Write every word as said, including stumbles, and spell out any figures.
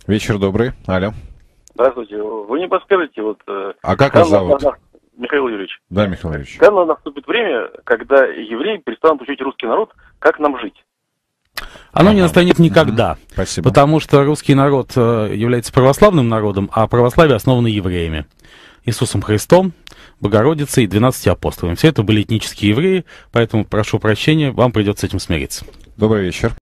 Вечер добрый. Алло. Здравствуйте. Вы не подскажете, вот... А как вас зовут? Михаил Юрьевич. Да, Михаил Юрьевич. Когда наступит время, когда евреи перестанут учить русский народ, как нам жить? Оно Ага. не настанет никогда. Спасибо. Потому что русский народ э, является православным народом, а православие основано евреями. Иисусом Христом, Богородицей и двенадцатью апостолами. Все это были этнические евреи, поэтому прошу прощения, вам придется с этим смириться. Добрый вечер.